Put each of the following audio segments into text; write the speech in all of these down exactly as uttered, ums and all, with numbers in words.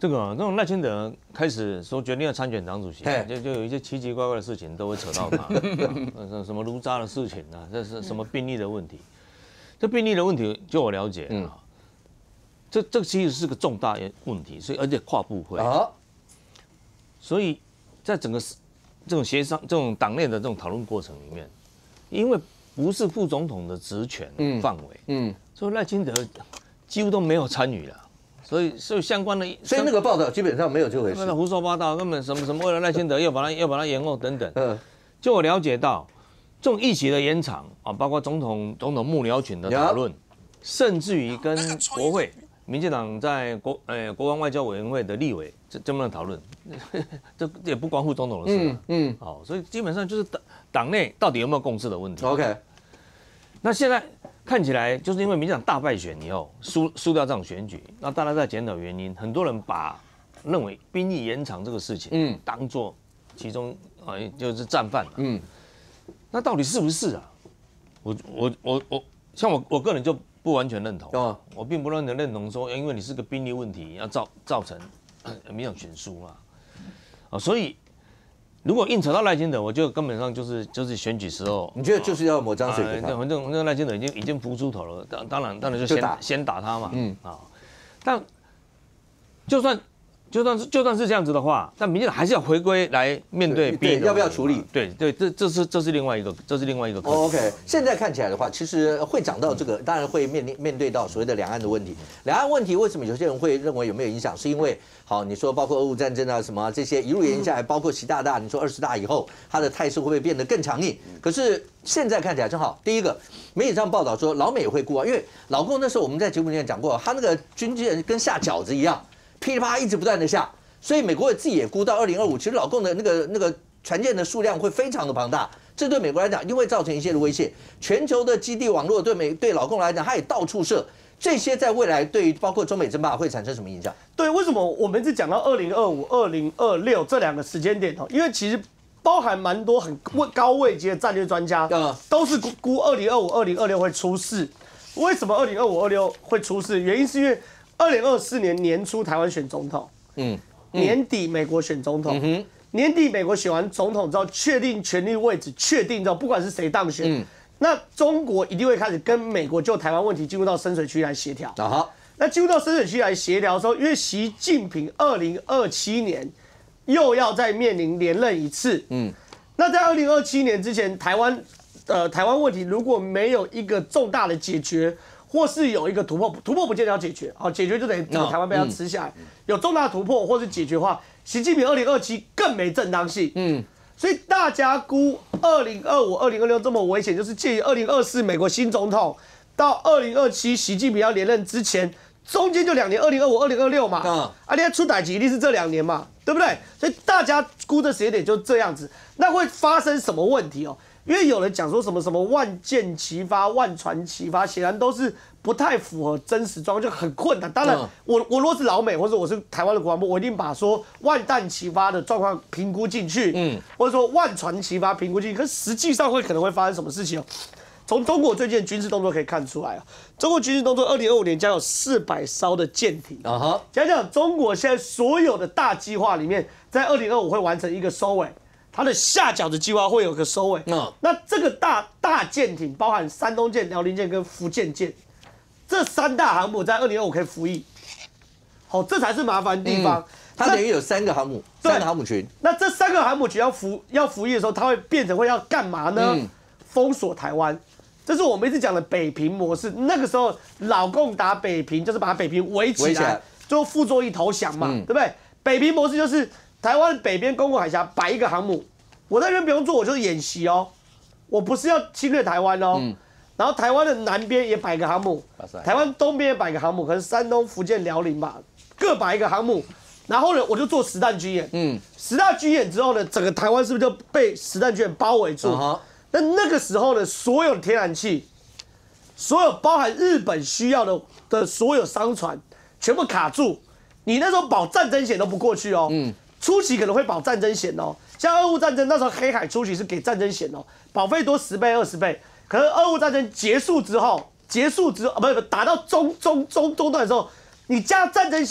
这个这种赖清德开始说决定要参选党主席，就就有一些奇奇怪怪的事情都会扯到他，什么卢渣的事情啊，这是什么病例的问题？这病例的问题，就我了解啊，嗯、这这其实是个重大问题，所以而且跨部会啊，所以在整个这种协商、这种党内的这种讨论过程里面，因为不是副总统的职权范围，嗯，嗯所以赖清德几乎都没有参与了。所以，所以相关的， 所以那个报道基本上没有这回事， 胡说八道，根本什么什么为了赖清德要把他要把他延后等等。嗯，就我了解到，这种议期的延长啊，包括总统总统幕僚群的讨论，甚至于跟国会民进党在国呃国防外交委员会的立委这这么的讨论，这也不关乎总统的事。嗯嗯，好，所以基本上就是党党内到底有没有共识的问题。 OK， 那现在。看起来就是因为民进党大败选以后输输掉这场选举，那大家在检讨原因，很多人把认为兵役延长这个事情，嗯，当做其中啊就是战犯，嗯，那到底是不是啊？我我我我像我我个人就不完全认同，哦，我并不完全认同说，因为你是个兵力问题，要造造成民进党选输嘛，啊，所以。如果硬扯到赖清德，我觉得根本上就是就是选举时候， 你觉得就是要抹脏水给他？ 反正反正赖清德已经已经浮出头了，当当然当然就先打先打他嘛，嗯啊，但就算就算是就算是这样子的话，但民进党还是要回归来面对对要不要处理？ 对对，这这是这是另外一个这是另外一个。 Oh, OK， 现在看起来的话，其实会讲到这个，当然会面临面对到所谓的两岸的问题。两岸问题为什么有些人会认为有没有影响？是因为好，你说包括俄乌战争啊什么、啊、这些一路延下来，包括习大大，你说二十大以后他的态势会不会变得更强硬？可是现在看起来正好，第一个媒体上报道说老美也会顾啊，因为老共那时候我们在节目里面讲过，他那个军舰跟下饺子一样，噼里啪啦一直不断的下。所以美国自己也估到二零二五，其实老共的那个那个船舰的数量会非常的庞大，这对美国来讲一定会造成一些的威胁。全球的基地网络对美对老共来讲，它也到处设，这些在未来对于包括中美争霸会产生什么影响？ 对，为什么我们一直讲到二零二五、二零二六这两个时间点哦？因为其实包含蛮多很高位阶的战略专家，都是估二零二五、二零二六会出事。为什么二零二五、二六会出事？原因是因为二零二四年年初台湾选总统，嗯。年底美国选总统，嗯、年底美国选完总统之后，确定权力位置，确定之后，不管是谁当选，嗯、那中国一定会开始跟美国就台湾问题进入到深水区来协调。啊、那进入到深水区来协调的时候，因为习近平二零二七年又要再面临连任一次，嗯，那在二零二七年之前，台湾呃台湾问题如果没有一个重大的解决。或是有一个突破，突破不见得要解决，好，解决就等于台湾被他吃下来。嗯、有重大突破或是解决的话，习近平二零二七更没正当性。嗯，所以大家估二零二五、二零二六这么危险，就是介于二零二四美国新总统到二零二七习近平要连任之前，中间就两年，二零二五、二零二六嘛。嗯、啊，你看出代级一定是这两年嘛，对不对？所以大家估的时间点就这样子，那会发生什么问题哦？因为有人讲说什么什么万箭齐发、万船齐发，显然都是不太符合真实状况，就很困难。当然，我我如果是老美或者我是台湾的国防部，我一定把说万弹齐发的状况评估进去，嗯，或者说万船齐发评估进去。可是实际上会可能会发生什么事情哦？从中国最近的军事动作可以看出来啊，中国军事动作二零二五年将有四百艘的舰艇啊哈。讲讲中国现在所有的大计划里面，在二零二五会完成一个收尾。它的下饺子计划会有个收尾，嗯，那这个大大舰艇包含山东舰、辽宁舰跟福建舰，这三大航母在二零二五可以服役，好，这才是麻烦的地方。嗯、 它等于有三个航母，三个航母群。 那这三个航母群要服要服役的时候，它会变成会要干嘛呢？嗯、封锁台湾，这是我们一直讲的北平模式。那个时候老共打北平，就是把北平围起来，起来最后傅作义投降嘛，嗯、对不对？北平模式就是。台湾北边公共海峡摆一个航母，我在那边不用做，我就是演习哦，我不是要侵略台湾哦。嗯、然后台湾的南边也摆个航母，台湾东边也摆个航母，可能山东、福建、辽宁吧，各摆一个航母。然后呢，我就做实弹军演。嗯，实弹军演之后呢，整个台湾是不是就被实弹军演包围住？Uh huh. 那那个时候呢，所有的天然气，所有包含日本需要的的所有商船，全部卡住。你那时候保战争险都不过去哦。嗯。初期可能会保战争险哦，像俄乌战争那时候黑海初期是给战争险哦，保费多十倍二十倍。可是俄乌战争结束之后，结束之后啊不不打到中中中中段的时候，你加战争险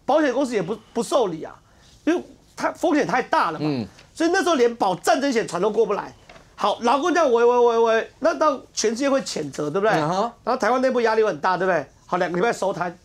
保险公司也不不受理啊，因为它风险太大了嘛，嗯、所以那时候连保战争险船都过不来。好，劳工这样围围围围，那到全世界会谴责，对不对？嗯、然后台湾内部压力很大，对不对？好，两个礼拜收摊。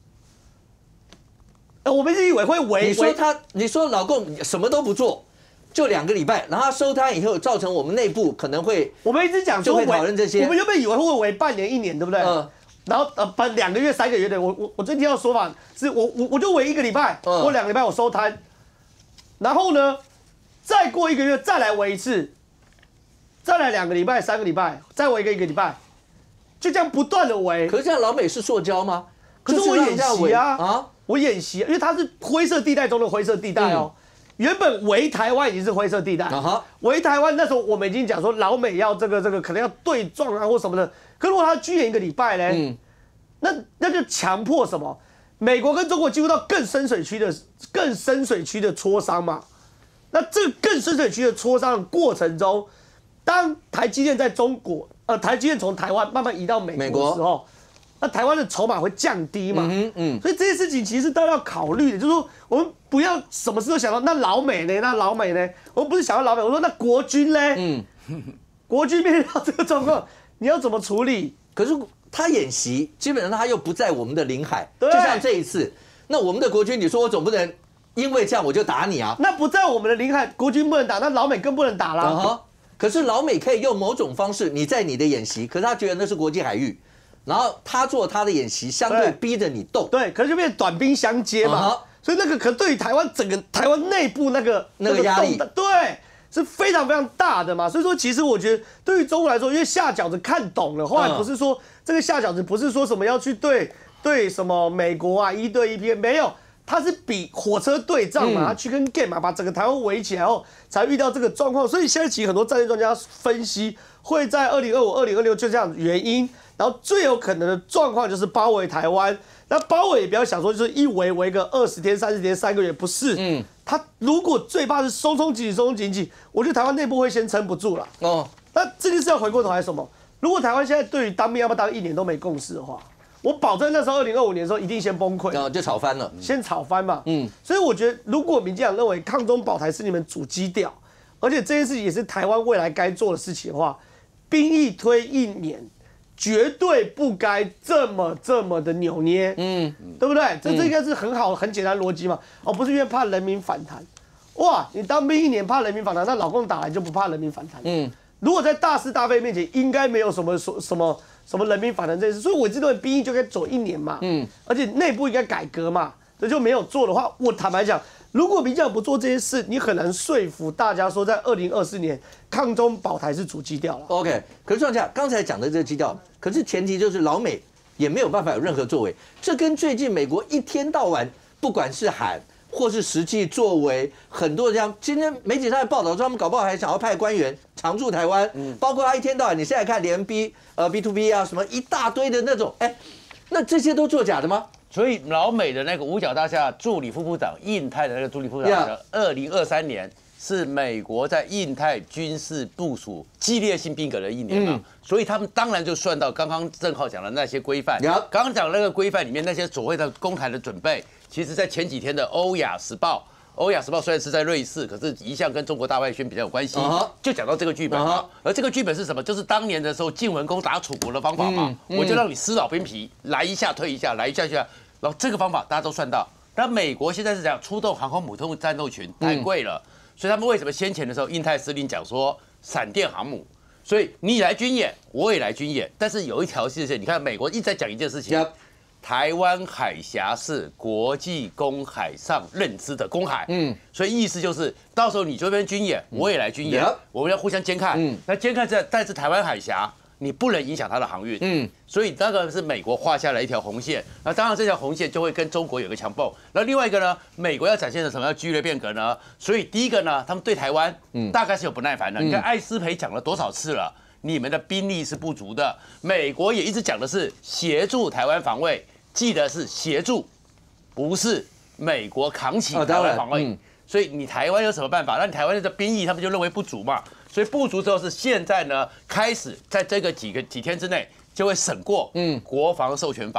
呃，我们以为会围。 你说他，你说老共什么都不做，就两个礼拜，然后他收摊以后，造成我们内部可能会， 我们一直讲就会讨论这些。 我们原本以为会围半年、一年，对不对？嗯。然后呃，把两个月、三个月的，我我我最听到说法是我我我就围一个礼拜，嗯、我两个礼拜我收摊，然后呢，再过一个月再来围一次。再来两个礼拜、三个礼拜，再围一个一个礼拜，就这样不断的围。 可是这样老美是塑胶吗？ 可是我演习啊，啊，我演习，因为它是灰色地带中的灰色地带哦。嗯、原本围台湾已经是灰色地带，啊、围台湾那时候我们已经讲说老美要这个这个可能要对撞啊或什么的。可如果他居延一个礼拜呢，嗯、那那就强迫什么？美国跟中国进入到更深水区的更深水区的磋商嘛。那这个更深水区的磋商的过程中。当台积电在中国，呃，台积电从台湾慢慢移到美国的时候，那台湾的筹码会降低嘛？嗯嗯。所以这些事情其实都要考虑的，就是说我们不要什么事都想到那老美呢？那老美呢？我们不是想到老美，我说那国军呢？嗯，国军面对到这个状况，你要怎么处理？ 可是他演习，基本上他又不在我们的领海，就像这一次，那我们的国军，你说我总不能因为这样我就打你啊？ 那不在我们的领海，国军不能打，那老美更不能打啦。Uh-huh. 可是老美可以用某种方式，你在你的演习，可是他觉得那是国际海域，然后他做他的演习，相对逼着你动， 对，可是就变短兵相接嘛， uh-huh. 所以那个可对于台湾整个台湾内部那个那个压力， 对，是非常非常大的嘛。所以说，其实我觉得对于中国来说，因为下饺子看懂了，后来不是说、uh-huh. 这个下饺子不是说什么要去对对什么美国啊一对一 P， 没有。他是比火车对仗嘛，他去跟 game 嘛，把整个台湾围起来后，才遇到这个状况。所以现在其实很多战略专家分析，会在二零二五、二零二六就这样的原因，然后最有可能的状况就是包围台湾。那包围也不要想说就是一围围个二十天、三十天、三个月，不是。嗯，他如果最怕是松松紧紧、松松紧紧，我觉得台湾内部会先撑不住了。哦，那这件事要回过头来什么？如果台湾现在对于当兵要不要当一年都没共识的话。我保证那时候二零二五年的时候一定先崩溃， 就吵翻了， 先吵翻嘛。嗯，所以我觉得，如果民进党认为抗中保台是你们主基调，而且这件事情也是台湾未来该做的事情的话，兵役推一年，绝对不该这么这么的扭捏。嗯，对不对？这这应该是很好很简单逻辑嘛。哦，不是因为怕人民反弹，哇，你当兵一年怕人民反弹，那老共打来就不怕人民反弹。嗯，如果在大是大非面前，应该没有什么说什么。什么人民反弹这件事，所以我认为兵役就该走一年嘛，嗯，而且内部应该改革嘛，这就没有做的话，我坦白讲，如果民进党不做这些事，你很难说服大家说在二零二四年抗中保台是主基调了。 OK， 可是庄家刚才讲的这个基调，可是前提就是老美也没有办法有任何作为，这跟最近美国一天到晚不管是喊或是实际作为，很多人今天媒体上的报道说，他们搞不好还想要派官员常驻台湾，嗯，包括他一天到晚，你现在看连 B 呃 B to B 啊什么一大堆的那种，哎，那这些都作假的吗？ 所以老美的那个五角大厦助理副部长，印太的那个助理副部长的，二零二三年是美国在印太军事部署激烈性兵革的一年嘛，嗯，所以他们当然就算到刚刚正浩讲的那些规范，刚刚讲那个规范里面那些所谓的公台的准备。其实，在前几天的《欧亚时报》，《欧亚时报》虽然是在瑞士，可是一向跟中国大外宣比较有关系， uh-huh. 就讲到这个剧本嘛。Uh-huh. 而这个剧本是什么？就是当年的时候晋文公打楚国的方法嘛。嗯嗯，我就让你撕老兵皮，来一下退一下，来一下退一下。然后这个方法大家都算到。那美国现在是讲出动航空母舰战斗群太贵了，嗯，所以他们为什么先前的时候印太司令讲说闪电航母？所以你来军演，我也来军演，但是有一条线，你看美国一直在讲一件事情。Yep.台湾海峡是国际公海上认知的公海，嗯，所以意思就是到时候你这边军演，我也来军演，嗯，我们要互相监看，嗯，那监看在但是台湾海峡，你不能影响它的航运，嗯，所以那个是美国画下来一条红线，那当然这条红线就会跟中国有个强蹦，那另外一个呢，美国要展现的什么叫剧烈变革呢？所以第一个呢，他们对台湾，嗯，大概是有不耐烦的，嗯，你看艾斯培讲了多少次了，你们的兵力是不足的，美国也一直讲的是协助台湾防卫。记得是协助，不是美国扛起台湾防卫，哦嗯，所以你台湾有什么办法？那你台湾的兵役他们就认为不足嘛，所以不足之后是现在呢开始在这个几个几天之内就会审过，嗯，国防授权法。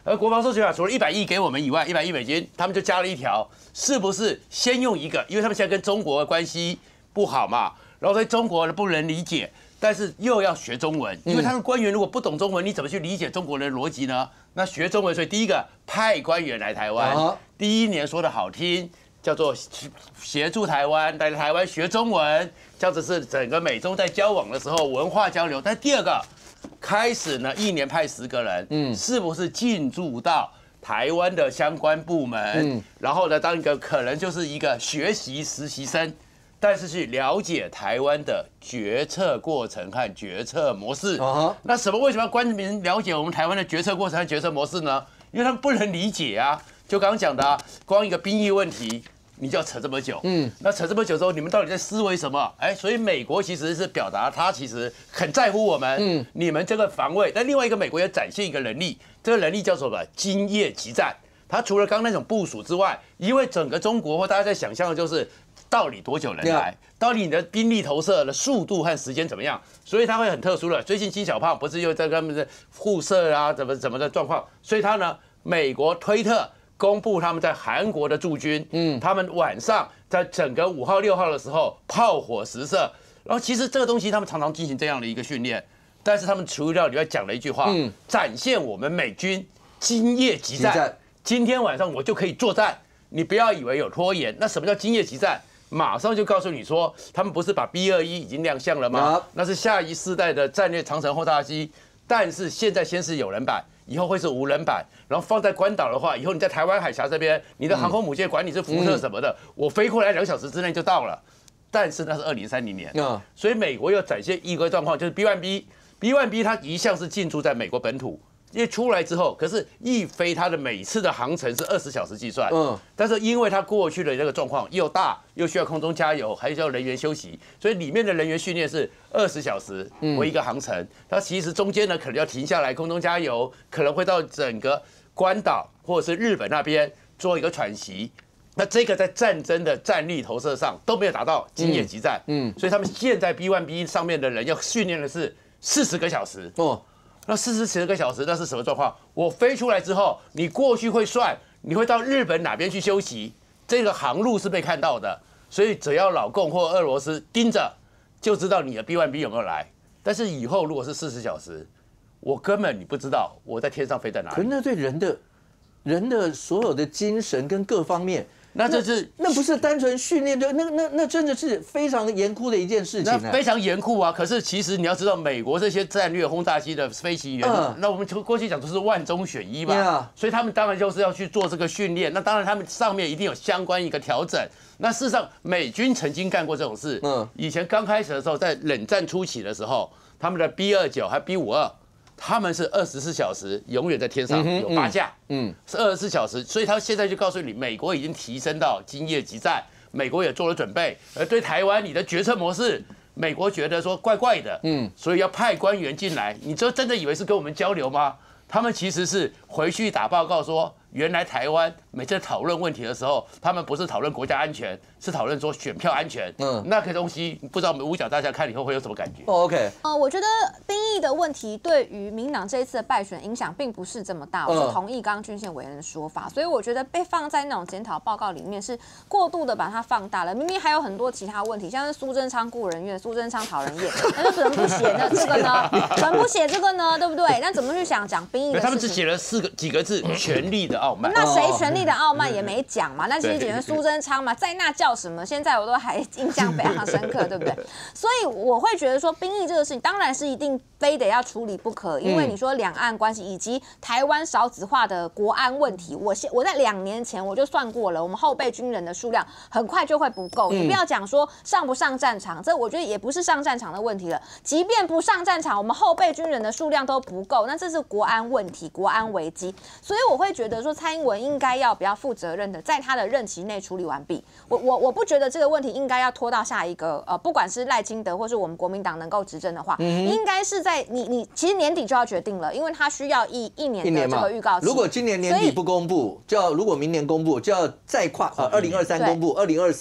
而国防授权法除了一百亿给我们以外，一百亿美金，他们就加了一条，是不是先用一个？因为他们现在跟中国的关系不好嘛，然后对中国的不能理解，但是又要学中文，因为他们官员如果不懂中文，你怎么去理解中国人的逻辑呢？那学中文，所以第一个派官员来台湾，啊、第一年说的好听。叫做协助台湾来台湾学中文，这样子是整个美中在交往的时候文化交流。但第二个，开始呢一年派十个人，嗯，是不是进驻到台湾的相关部门？嗯，然后呢当一个可能就是一个学习实习生，但是去了解台湾的决策过程和决策模式。Uh-huh. 那什么为什么要官民了解我们台湾的决策过程和决策模式呢？因为他们不能理解啊。就刚刚讲的啊，光一个兵役问题。你就要扯这么久，嗯，那扯这么久之后，你们到底在思维什么？哎，所以美国其实是表达他其实很在乎我们，嗯，你们这个防卫。但另外一个，美国也展现一个能力，这个能力叫什么？经验集战。它除了刚刚那种部署之外，因为整个中国或大家在想象的就是到底多久能来，到底你的兵力投射的速度和时间怎么样，所以它会很特殊的。最近金小胖不是又在跟他们的互射啊，怎么怎么的状况，所以他呢，美国推特。公布他们在韩国的驻军，嗯，他们晚上在整个五号、六号的时候炮火实射，然后其实这个东西他们常常进行这样的一个训练，但是他们除了里面讲了一句话，嗯，展现我们美军今夜急战，今天晚上我就可以作战，你不要以为有拖延。那什么叫今夜急战？马上就告诉你说，他们不是把 B 二一已经亮相了吗？那是下一世代的战略长程轰炸机，但是现在先是有人版。以后会是无人版，然后放在关岛的话，以后你在台湾海峡这边，你的航空母舰管你是辐射什么的，嗯、我飞过来两小时之内就到了。但是那是二零三零年，嗯、所以美国要展现一个状况，就是 B 一 B，B 一 B 它一向是进驻在美国本土，因为出来之后，可是一飞它的每次的航程是二十小时计算，嗯，但是因为它过去的那个状况又大，又需要空中加油，还需要人员休息，所以里面的人员训练是二十小时为一个航程，它其实中间呢可能要停下来空中加油，可能会到整个关岛或者是日本那边做一个喘息。那这个在战争的战力投射上都没有达到今夜急战，嗯，所以他们现在 B 一 B 上面的人要训练的是四十个小时哦。那四十个小时，那是什么状况？我飞出来之后，你过去会算，你会到日本哪边去休息，这个航路是被看到的，所以只要老共或俄罗斯盯着，就知道你的 B 一 B 有没有来。但是以后如果是四十小时，我根本你不知道我在天上飞在哪里。 可是那对人的人的所有的精神跟各方面。 那这是那, 那不是单纯训练的，那那那真的是非常严酷的一件事情、啊。 那非常严酷啊！可是其实你要知道，美国这些战略轰炸机的飞行员，嗯、那我们过去讲都是万中选一嘛， yeah. 所以他们当然就是要去做这个训练。那当然他们上面一定有相关一个调整。那事实上，美军曾经干过这种事。嗯，以前刚开始的时候，在冷战初期的时候，他们的 B 二九还 B 五二。他们是二十四小时永远在天上有八架，嗯，是二十四小时，所以他现在就告诉你，美国已经提升到今夜急战，美国也做了准备。而对台湾你的决策模式，美国觉得说怪怪的，嗯，所以要派官员进来。你就真的以为是跟我们交流吗？他们其实是回去打报告说，原来台湾每次讨论问题的时候，他们不是讨论国家安全，是讨论说选票安全。嗯，那个东西不知道我们五角大家看以后会有什么感觉？ 哦 ，OK。 呃，我觉得兵役的问题对于民党这一次的败选影响并不是这么大，我是同意刚刚俊宪委员的说法，所以我觉得被放在那种检讨报告里面是过度的把它放大了。明明还有很多其他问题，像是苏贞昌雇人院、苏贞昌讨人厌，那就怎么不写呢？这个呢？怎么不写这个呢？对不对？那怎么去想讲兵役的事情？ 他们只写了四个几个字：权力的傲慢。 那谁权力的傲慢也没讲嘛？那其实讲苏贞昌嘛，在那叫什么？现在我都还印象非常深刻，对不对？所以我会觉得说，兵役这个事情当然是一定非得要处理不可，因为你说两岸关系以及台湾少子化的国安问题，我现我在两年前我就算过了，我们后备军人的数量很快就会不够。你不要讲说上不上战场，这我觉得也不是上战场的问题了。即便不上战场，我们后备军人的数量都不够，那这是国安问题、国安危机。所以我会觉得说，蔡英文应该要比较负责任的，在他的任期内处理完毕。我我我不觉得这个问题应该要拖到下一个呃，不管是赖清德或是我们国民党能够执政的话，嗯、应该是在你你其实年底就要决定了，因为他需要一一年的这个预告期。 如果今年年底不公布，就要如果明年公布，就要再跨呃二零二三公布，二零二四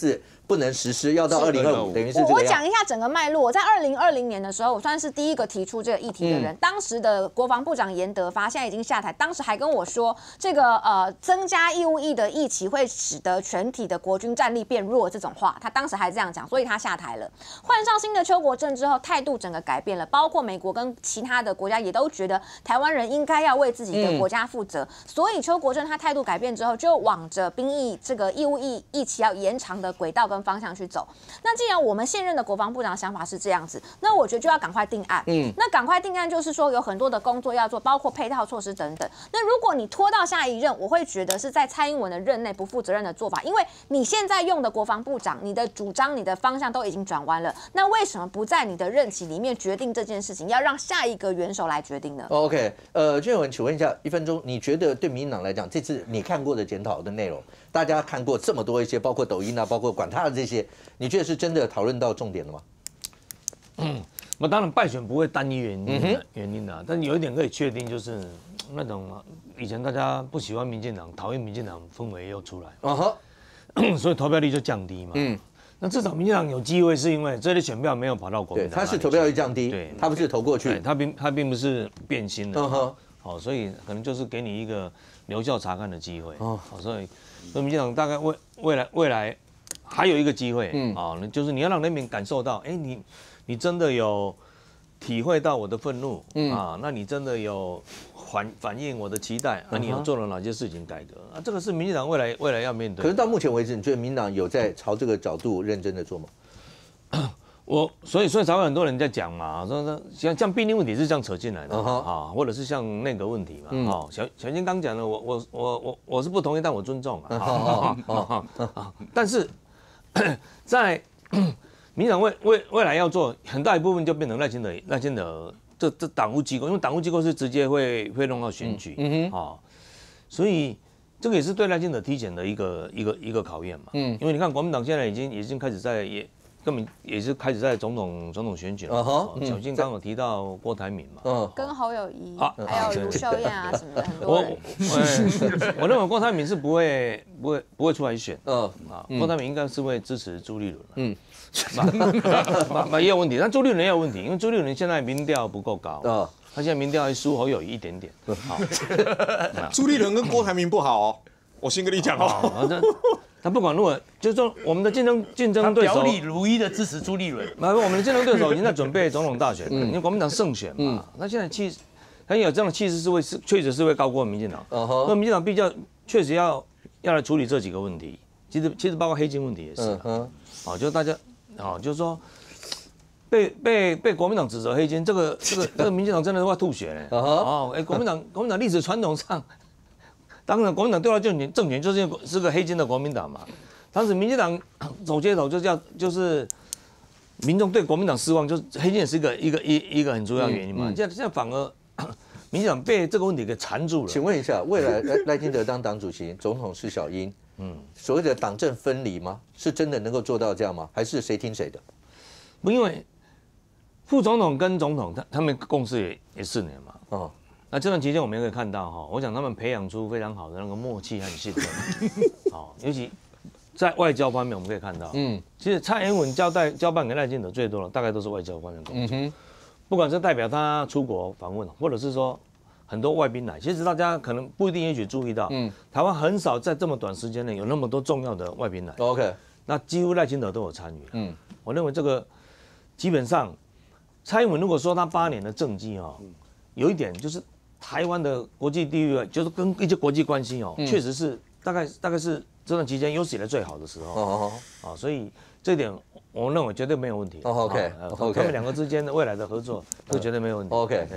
不能实施，要到二零二五，等于是这个。 我讲一下整个脉络。我在二零二零年的时候，我算是第一个提出这个议题的人。嗯、当时的国防部长严德发现在已经下台，当时还跟我说，这个呃增加义务役的役期会使得全体的国军战力变弱这种话，他当时还这样讲，所以他下台了。换上新的邱国正之后，态度整个改变了，包括美国跟其他的国家也都觉得台湾人应该要为自己的国家负责，嗯、所以邱国正他态度改变之后，就往着兵役这个义务役役期要延长的轨道跟方向去走。那既然我们现任的国防部长的想法是这样子，那我觉得就要赶快定案。嗯，那赶快定案就是说有很多的工作要做，包括配套措施等等。那如果你拖到下一任，我会觉得是在蔡英文的任内不负责任的做法，因为你现在用的国防部长，你的主张、你的方向都已经转弯了，那为什么不在你的任期里面决定这件事情，要让下一个元首来决定呢 ？OK， 呃，俊文，请问一下，一分钟，你觉得对民进党来讲，这次你看过的检讨的内容，大家看过这么多一些，包括抖音啊，包括管他的这些，你觉得是真的讨论到重点了吗？ 嗯，那当然败选不会单一原因的、嗯、原因的、啊，但有一点可以确定，就是那种以前大家不喜欢民进党、讨厌民进党氛围又出来，啊哈，所以投票率就降低嘛。嗯，那至少民进党有机会，是因为这类选票没有跑到国民党， 他是投票率降低，对，他不是投过去， 他并他并不是变心的，嗯哼，好，所以可能就是给你一个留校察看的机会，哦，所以所以民进党大概未未来未来还有一个机会，嗯，啊，就是你要让人民感受到，哎，你。你真的有体会到我的愤怒、嗯、啊？那你真的有反反映我的期待？那、啊、你有做了哪些事情改革？啊，这个是民进党未来未来要面对。 可是到目前为止，你觉得民进党有在朝这个角度认真的做吗？ 我所以所以才会很多人在讲嘛，说说像像兵力问题是这样扯进来的、uh-huh. 啊，或者是像那个问题嘛，嗯、哦，小小金刚讲的，我我我我我是不同意，但我尊重啊，啊啊啊啊、但是在。民进党未未未来要做很大一部分就变成赖清德赖清德这这党务机构，因为党务机构是直接会会弄到选举，嗯哼，哦，所以这个也是对赖清德提前的一个一个一个考验嘛，嗯，因为你看国民党现在已经已经开始在也根本也是开始在总统总统选举了，哦，小金刚有提到郭台铭嘛， 嗯，跟侯友宜啊，还有卢秀燕啊什么的，很多人。 我我认为郭台铭是不会不会不会出来选，嗯啊，郭台铭应该是会支持朱立伦，嗯。嘛也有问题，但朱立伦也有问题，因为朱立伦现在民调不够高，哦，他现在民调还输侯友宜一点点。好， 朱立伦跟郭台铭不好哦，我先跟你讲哦。 他不管如果就是说我们的竞争竞争对手， 表里如一的支持朱立伦。 没有，我们的竞争对手已经在准备总统大选，因为国民党胜选嘛，那现在气势，他有这样的气势是会是确实是会高过民进党。那民进党比较确实要要来处理这几个问题，其实其实包括黑金问题也是。嗯，好，就大家。哦，就是说，被被被国民党指责黑金，这个这个这个民进党真的是要吐血嘞！哦，哎，国民党国民党历史传统上，当然国民党对外政权政权就是是个黑金的国民党嘛。当时民进党走街头就叫就是民众对国民党失望，就是黑金也是一个一个一一个很重要原因嘛。现在现在反而民进党被这个问题给缠住了。 请问一下，未来赖赖清德当党主席，总统是小英？嗯，所谓的党政分离吗？是真的能够做到这样吗？还是谁听谁的？ 不，因为副总统跟总统他他们共事也也四年嘛。哦，那这段期间我们也可以看到哈，我想他们培养出非常好的那个默契和信任。好，尤其在外交方面，我们可以看到，嗯，其实蔡英文交代交办给赖清德最多的，大概都是外交方面的工作。嗯哼，不管是代表他出国访问，或者是说。很多外宾来，其实大家可能不一定也许注意到，嗯，台湾很少在这么短时间内有那么多重要的外宾来。 OK， 那几乎赖清德都有参与。嗯，我认为这个基本上，蔡英文如果说他八年的政绩哦，有一点就是台湾的国际地位，就是跟一些国际关系哦，确实是大概大概是这段期间有史以来最好的时候。哦哦，啊，所以这一点我认为绝对没有问题。 OK， 他们两个之间的未来的合作，这绝对没有问题。 OK。